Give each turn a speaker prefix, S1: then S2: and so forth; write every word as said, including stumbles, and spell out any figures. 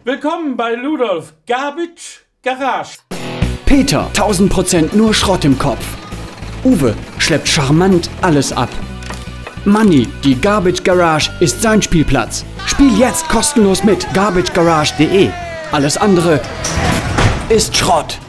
S1: Willkommen bei Ludolf Garbage Garage.
S2: Peter, tausend Prozent nur Schrott im Kopf. Uwe schleppt charmant alles ab. Manni, die Garbage Garage ist sein Spielplatz. Spiel jetzt kostenlos mit garbage garage punkt de. Alles andere ist Schrott.